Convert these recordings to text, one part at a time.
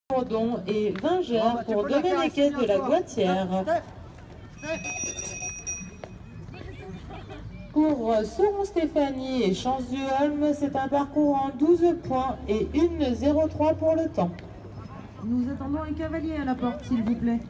Bourdon et Vingères pour Doménéquet de la Goittière. Pour Sauron-Stéphanie et Champs-du-Holme, c'est un parcours en 12 points et 1,03 pour le temps. Nous attendons un cavalier à la porte, s'il vous plaît.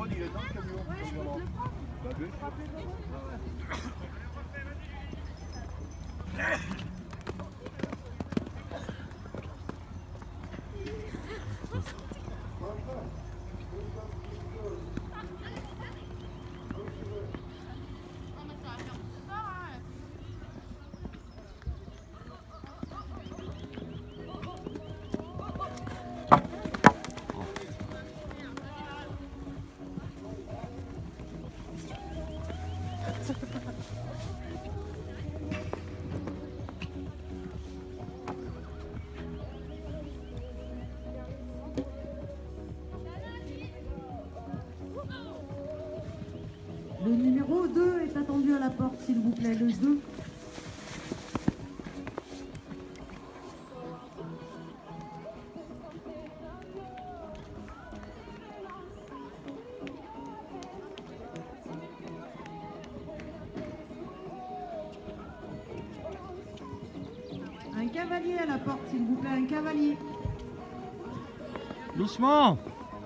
Le numéro 2 est attendu à la porte, s'il vous plaît, le 2. Un cavalier à la porte, s'il vous plaît, un cavalier. Doucement.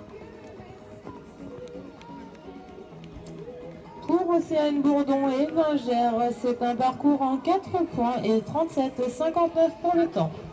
Pour Océane Bourdon et Vingères, c'est un parcours en 4 points et 37,59 pour le temps.